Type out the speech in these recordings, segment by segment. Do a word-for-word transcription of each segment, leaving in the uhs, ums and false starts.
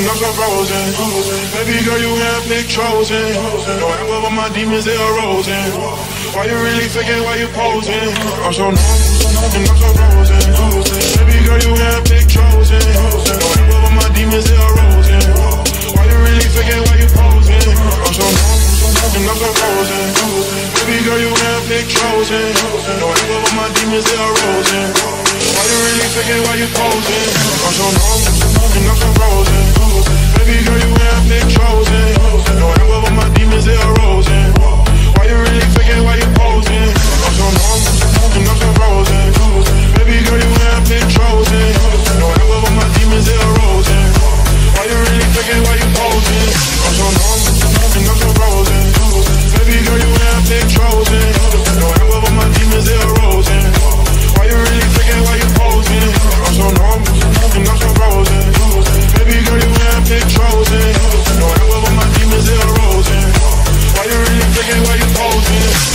and I'm so frozen. Baby girl, you have been chosen. No anger, but my demons, they are rosing. Why you really faking, why you posing? I'm so numb, and I'm so frozen. Baby girl, you have been chosen. No anger, but my demons, they are rosing. Why you really faking, why you posing? I'm so numb, and I'm so frozen. Baby girl, you have been chosen. No anger, but my demons, they are rosing. Why you really faking, why you posing? I'm so numb, and I'm so frozen. Baby girl, you have been chosen. No anger, but my demons, they are rosing. Why you really faking, why you posing? I'm so numb, and I'm so frozen. Baby girl, you have been chosen. No anger, but my demons, they are rosing. Why you really faking, why you posing? I'm so numb, and I'm so frozen. Baby girl, you have been chosen. No anger, but my demons, they are rosing. Why you really faking, why you posing? I'm so numb, and I'm so frozen. Baby girl, you have been chosen. No anger, but my demons, they are rosing. Why you really faking, why you posing?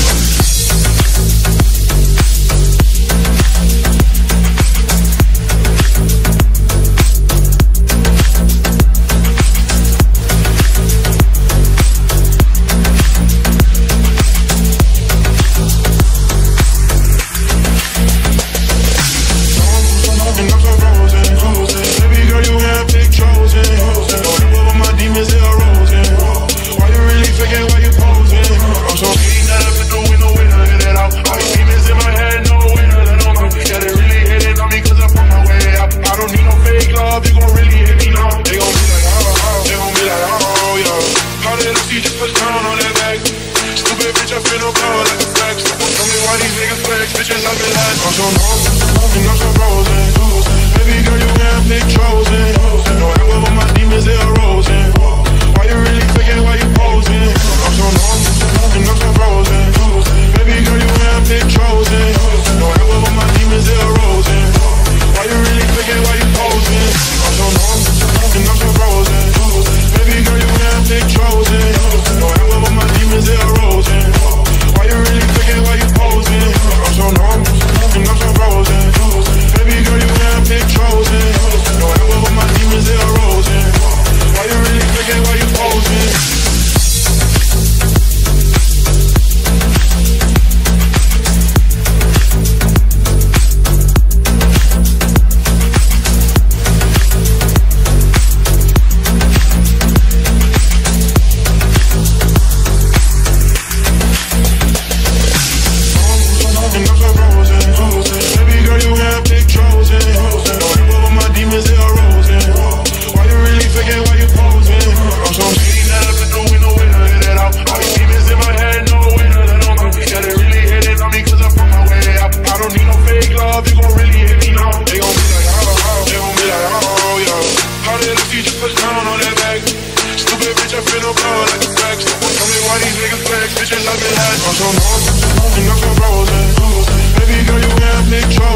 I'm so numb, and I'm so frozen. Baby girl, you have been chosen.